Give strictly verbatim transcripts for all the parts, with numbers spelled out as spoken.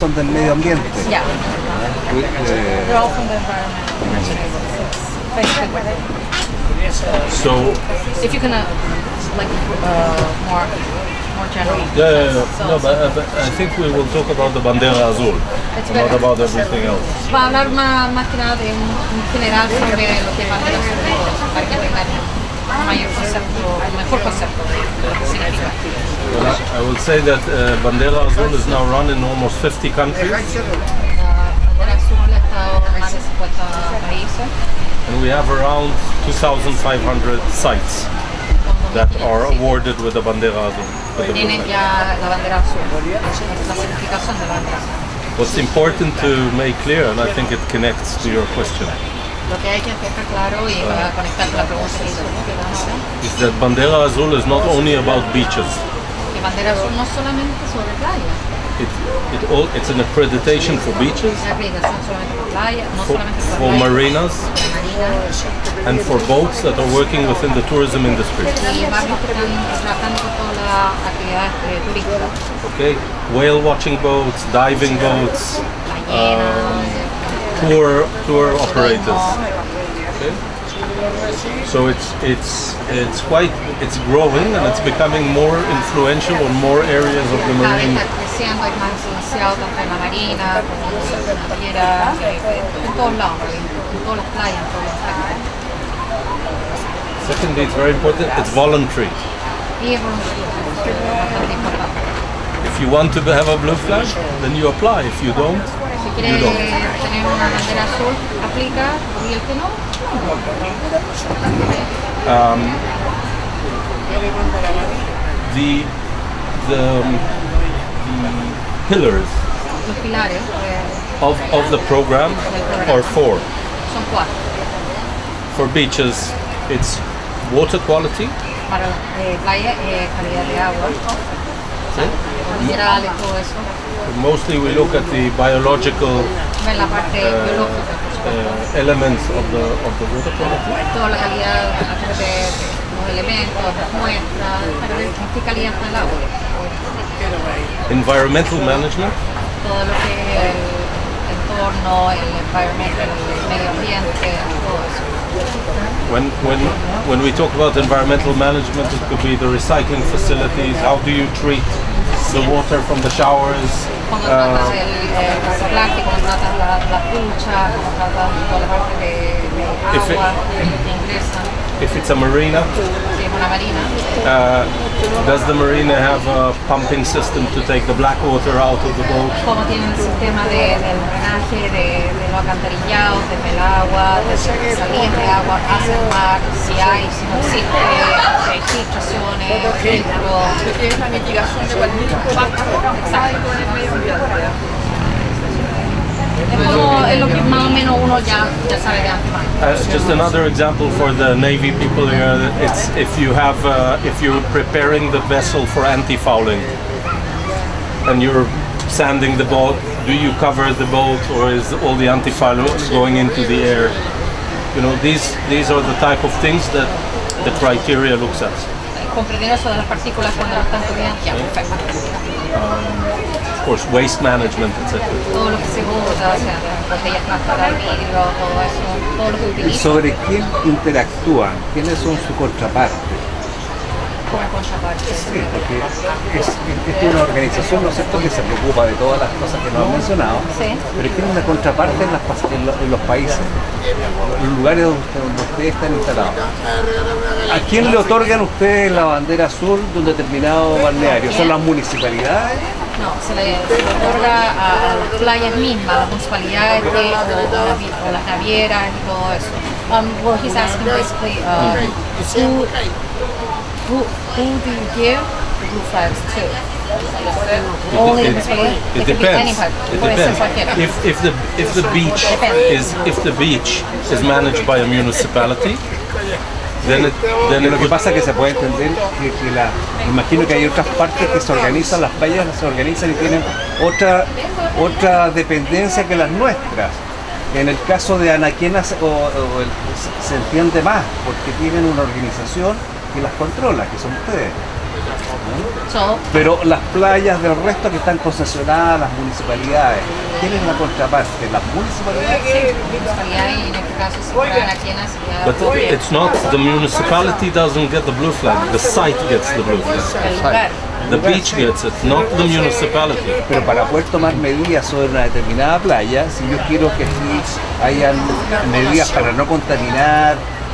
son del medio ambiente. Yeah. We- eh, They're all from the environment. Basically what they So, if you can, uh, like, uh, more, more general. yeah, yeah, yeah. So- No, but, uh, but I think we will talk about the bandera azul, It's not better. about everything else. Va a hablar más, más que nada de un, un general sobre lo que es bandera azul, para que tengan un mayor concepto, un mejor concepto de lo que significa. Well, I, I will say that uh, bandera azul is now run in almost fifty countries, La bandera azul ha estado en más de cincuenta países. and we have around two thousand five hundred sites that are awarded with the bandera azul. with the blue Tienen flag. ya la bandera azul, la certificación de la bandera azul. What's important to make clear, and I think it connects to your question, Lo que hay que dejar claro y para conectar con la pregunta que hizo ahora, is that bandera azul is not only about beaches. que bandera azul no solamente sobre playa, It, it all, it's an accreditation for beaches, es acreditación solamente por playa, no for, solamente por for playa, marinas, para marina, and for boats that are working within the tourism industry. y barcos que están trabajando con todas las actividades eh, turísticas, Okay, whale watching boats, diving boats, ballenas, tour tour operators. Okay, so it's it's it's quite it's growing and it's becoming more influential on more areas of the cada vez marine. está creciendo, es más influenciado tanto en la marina, como en la naviera, eh, en todos lados, en todas las playas, en todos los aspectos. Secondly, it's very important. It's voluntary. Y es bastante importante. If you want to have a blue flag, then you apply. If you don't, Si you quieres don't. tener una bandera azul, aplica, y el que no, Um, the the, um, the pillars los pilares eh, of, of the program are four. son cuatro. For beaches, it's water quality, Para las eh, playas, eh, calidad de agua, minerales, todo eso. mostly we look at the biological Ven la parte biológica, por supuesto. uh, elements of the of the water quality. Toda la calidad a través de los elementos, las muestras, para ver en qué calidad está el agua. Environmental management, Todo lo que es el entorno, el environment, el medio ambiente, todo eso. when when when we talk about environmental management, it could be the recycling facilities. How do you treat the water from the showers? Cuando Uh, tratas el eh, reciclaje, cuando tratas la, la ducha, cuando tratas toda la parte de, de If it- agua que ingresa, if it's a marina, si es una marina, uh, does the marina have a pumping system to take the black water out of the boat? cómo tienen el sistema de, del drenaje, de, de los alcantarillados, del agua, de salidas de agua hacia el mar, si hay, si no existe, si hay filtraciones, filtros. que es la mitigación de cualquier impacto Exacto. en el medio ambiente. Es, como, es lo que más o menos uno ya, ya sabe de antemano. Uh, just another example for the Navy people here. It's if you have uh, if you're preparing the vessel for anti-fouling and you're sanding the boat, do you cover the boat or is all the anti-foul going into the air? You know, these these are the type of things that the criteria looks at. Comprender eso de las partículas cuando lo están cubriendo, ya, perfecto. Of course, waste management, et cetera. Todo lo que se usa, o sea, las botellas plásticas, vidrio, todo eso, todo lo que ¿Y utiliza sobre quién interactúan? ¿Quiénes son su contraparte? como contraparte. Sí, porque es, es una organización, ¿no es cierto?, que se preocupa de todas las cosas que nos han mencionado, Sí. pero tiene una contraparte en, las, pas- en, lo- en los países, en los lugares donde, donde ustedes están instalados. ¿A quién le otorgan ustedes la bandera azul de un determinado balneario? ¿Son las municipalidades? No, se le otorga a, a las playas mismas, a las municipalidades de, o, o las, vi- o las navieras y todo eso. Um, well, he's asking basically, uh, who, who, who do you give the blue flags to? Only the It, municipality? it It could be any depends. part. It Puede ser depends. cualquiera. If if the if the beach Depende. is if the beach is managed by a municipality, then it then Y it lo que would, pasa es que se puede entender que, que la, me imagino que hay otras partes que se organizan, las playas se organizan y tienen otra, otra dependencia que las nuestras. En el caso de Anaquena se, o- o el- se- se entiende más porque tienen una organización que las controla, que son ustedes. So, Pero las playas del resto que están concesionadas, las municipalidades, ¿quién es la contraparte? ¿Las municipalidades? sí, municipalidad y en este caso si fuera Anaquena sería But it's not, the municipality doesn't get the blue flag, the site gets the blue flag. el lugar. The beach gets it, not the municipality. Pero para poder tomar medidas sobre una determinada playa, si yo quiero que aquí hayan medidas para no contaminar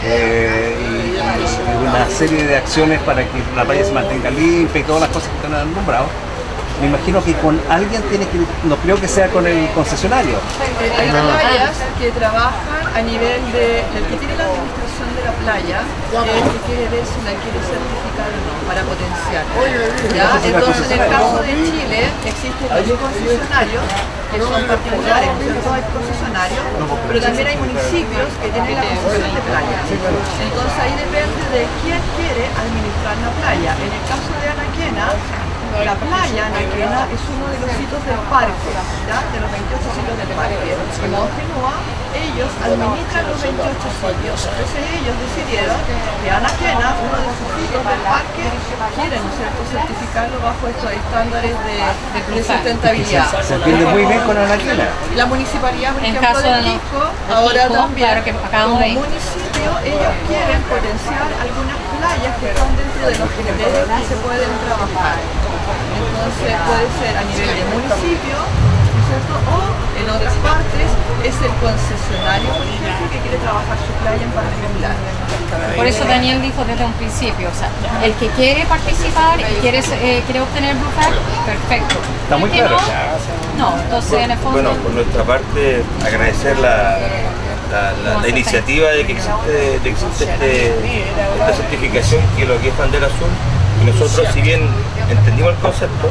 eh, y, y una serie de acciones para que la playa se mantenga limpia y todas las cosas que están nombradas, me imagino que con alguien tiene que, no creo que sea con el concesionario. Hay playas que trabajan a nivel de, el que tiene la administración de la playa, es el que quiere ver si la quiere certificar o no, para potenciar. ¿Ya? Entonces, en el caso de Chile, existen los concesionarios, que son particulares, ¿cierto? Hay concesionarios, pero también hay municipios que tienen la concesión de playa. Entonces, ahí depende de quién quiere administrar la playa. En el caso de Anaquena, la playa Anaquena es uno de los sitios del parque, ¿ya? De los veintiocho sitios del parque. Como Genua, ellos administran los veintiocho sitios. Entonces ellos decidieron que Anaquena, uno de sus sitios del parque, quieren, ¿no es cierto?, certificarlo bajo estos estándares de, de sustentabilidad. Se entiende muy bien con Anaquena. La municipalidad, por En ejemplo, caso de de no- Quisco, de ahora Quisco, también, claro que acabamos como de ir. municipio, ellos quieren potenciar algunas playas que están dentro de los criterios que se pueden trabajar. Entonces puede ser a nivel de municipio, ¿no es cierto? O en otras partes es el concesionario, por ejemplo, que quiere trabajar su playa en particular. Por eso Daniel dijo desde un principio, o sea, el que quiere participar y quiere, eh, quiere obtener Blue Flag, perfecto. Está muy El que claro. No, no, entonces en el fondo... Bueno, por nuestra parte, agradecer la, la, la- la iniciativa de que existe, de que existe este- esta certificación que lo que es bandera azul. Y nosotros, si bien entendimos el concepto,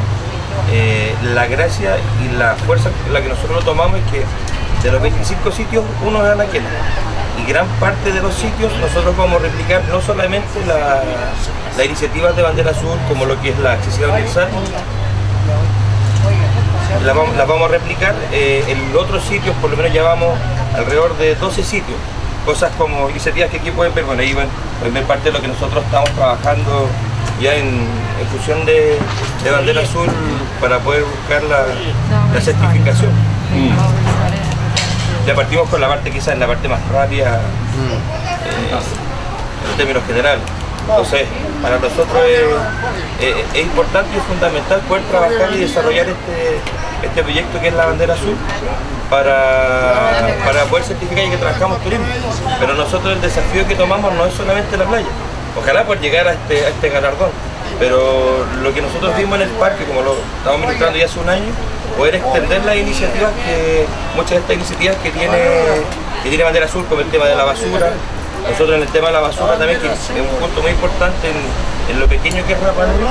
eh, la gracia y la fuerza con la que nosotros lo tomamos es que de los veinticinco sitios, uno es Anaquena. Y gran parte de los sitios nosotros vamos a replicar no solamente la, la iniciativa de bandera azul, como lo que es la accesibilidad universal, la vamos, la vamos a replicar eh, en otros sitios. Por lo menos ya vamos alrededor de doce sitios, cosas como iniciativas que aquí pueden ver, bueno, ahí ven, pueden ver parte de lo que nosotros estamos trabajando ya en, en función de, de bandera azul para poder buscar la, la certificación. Ya partimos con la parte quizás en la parte más rápida eh, en términos generales. Entonces, para nosotros es, es- es importante y es fundamental poder trabajar y desarrollar este, este proyecto que es la bandera azul para, para poder certificar y que trabajamos turismo. Pero nosotros el desafío que tomamos no es solamente la playa. Ojalá poder llegar a este, a este galardón. Pero lo que nosotros vimos en el parque, como lo estamos ministrando ya hace un año, poder extender las iniciativas, que muchas de estas iniciativas que tiene, que tiene bandera azul, como el tema de la basura. Nosotros en el tema de la basura también, que es un punto muy importante en, en lo pequeño que es Rapa Nui.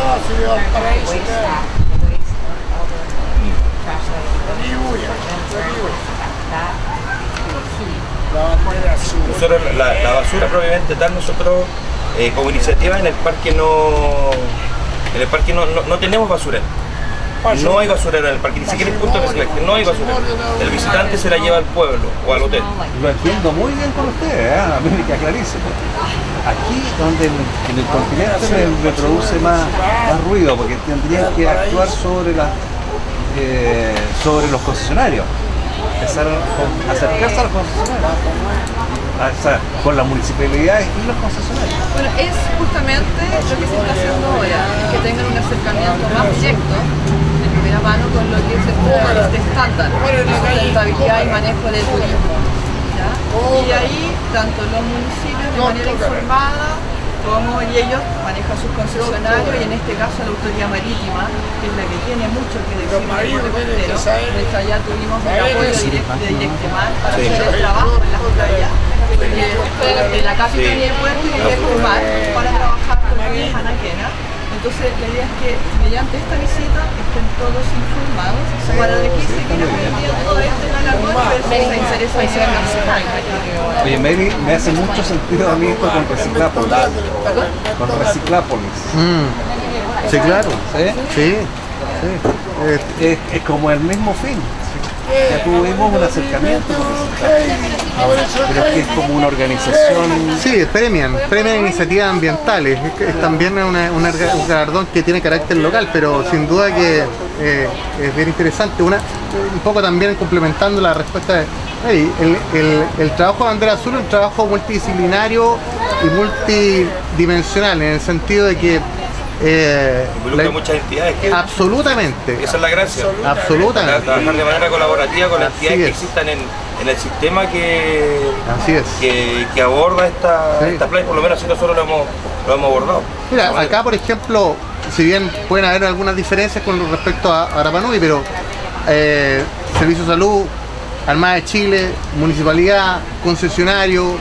Nosotros la, la basura propiamente tal, nosotros eh, como iniciativa en el parque no, en el parque no, no, no tenemos basurero. No hay basurero en el parque, ni siquiera el punto de reciclaje, no hay basurero. El visitante se la lleva al pueblo o al hotel. Lo entiendo muy bien con ustedes, ¿eh? A mí me queda clarísimo. Aquí donde el- en el continente me, me produce más, más ruido, porque tendrían que actuar sobre, la, eh, sobre los concesionarios, empezar a acercarse a los concesionarios, o sea, con las municipalidades y los concesionarios. Bueno, es justamente lo que se está haciendo ahora, que tengan un acercamiento más directo, de primera mano, con lo que es este, este estándar de sustentabilidad y manejo del turismo. ¿Ya? Y ahí, tanto los municipios de manera informada, como y ellos manejan sus concesionarios, y en este caso la autoridad marítima, que es la que tiene mucho que decir en el borde costero. De hecho, allá tuvimos el apoyo direct- de Directemar para Sí. hacer el trabajo en las playas, de la capitanía del puerto y Directemar para trabajar con lo que es Anaquena. Entonces la idea es que mediante esta visita estén todos informados para de qué se quiere permitir todo esto en Alarcón y ver si se interesa en ser nacional. Oye, Mary, me hace mucho sentido a mí esto con Reciclápolis. ¿Perdón? Con Reciclápolis. Sí, claro. ¿Sí? Sí, sí. Eh, Es, es como el mismo fin. ya tuvimos un acercamiento con resultados. Pero es que es como una organización. Sí, premian, premian iniciativas ambientales. Es, que es también una, una, un galardón que tiene carácter local, pero sin duda que eh, es bien interesante. Una, un poco también complementando la respuesta de hey, el, el, el trabajo de Bandera Azul es un trabajo multidisciplinario y multidimensional, en el sentido de que Eh, involucra la, muchas entidades. Que absolutamente. Esa es la gracia. Absolutamente. Trabajar de manera colaborativa con las entidades que existan en, en el sistema que, Así es. que, que aborda esta, sí. esta playa, por lo menos así nosotros lo hemos, lo hemos abordado. Mira, acá por ejemplo, si bien pueden haber algunas diferencias con respecto a, a Rapa Nui, pero eh, Servicio de Salud, Armada de Chile, Municipalidad, concesionario,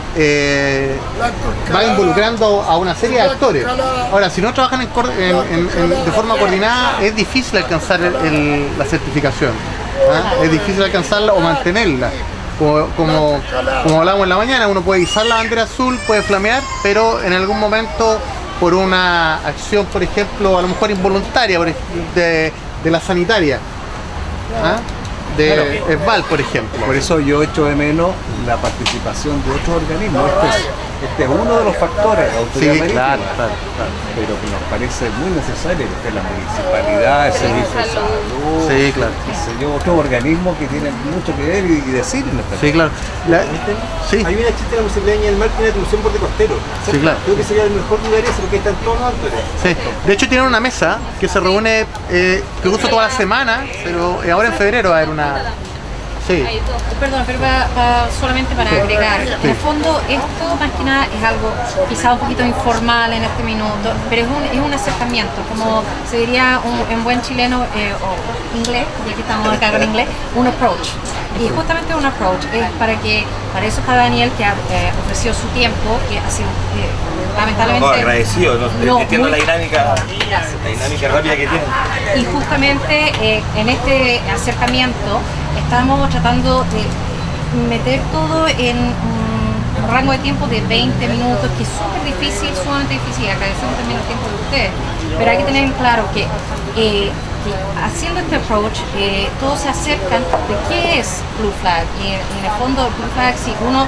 Eh, va involucrando a una serie de actores. Ahora, si no trabajan en, en, en, en, de forma coordinada, es difícil alcanzar el, el, la certificación. ¿eh? Es difícil alcanzarla o mantenerla. Como, como, como hablamos en la mañana, uno puede izar la bandera azul, puede flamear, pero en algún momento, por una acción, por ejemplo, a lo mejor involuntaria, por ejemplo, de, de la sanitaria, ¿eh? de claro. ESVAL, por ejemplo. Por eso yo echo de menos la participación de otros organismos. Este es, este es uno de los factores de autoridad sí, marítima, claro, claro, claro. pero que nos parece muy necesario que esté la municipalidad, el servicio de salud, sí, claro. yo, otros organismos que tienen mucho que ver y, y decir en esta sí, claro. La, sí. Hay una chiste en la municipalidad de Viña del Mar que tiene atribución borde costero. Sí, claro. Creo que sería el mejor lugar ese porque están todos los actores. Sí. De hecho tienen una mesa que se reúne, eh, que uso toda la semana, pero ahora en febrero va a haber una. Sí. Perdón, pero para, para, solamente para agregar, sí. En el fondo esto más que nada es algo quizá un poquito informal en este minuto, pero es un, es un acercamiento, como se diría un, en buen chileno eh, o inglés, ya que estamos acá con inglés, un approach. Y justamente un approach es para que, para eso está Daniel que ha, eh, ofreció su tiempo, que ha sido eh, lamentablemente... No, agradecido, no, no, entiendo muy, la dinámica, la dinámica rápida que tiene. Y justamente eh, en este acercamiento estamos tratando de meter todo en un rango de tiempo de veinte minutos, que es súper difícil, sumamente difícil, agradecemos también el tiempo de ustedes, pero hay que tener claro que, eh, que haciendo este approach, eh, todos se acercan de qué es Blue Flag, y en, en el fondo Blue Flag, si uno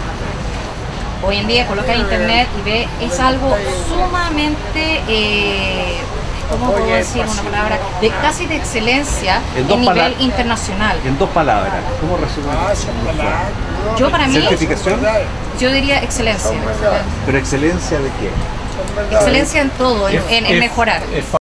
hoy en día coloca en internet y ve, es algo sumamente... Eh, ¿cómo puedo decir una palabra? De casi de excelencia en, en nivel internacional. En dos palabras, ¿cómo resumimos? Yo para mí, ¿certificación? Yo diría excelencia. ¿Pero excelencia de qué? Excelencia en todo, en, en, en mejorar.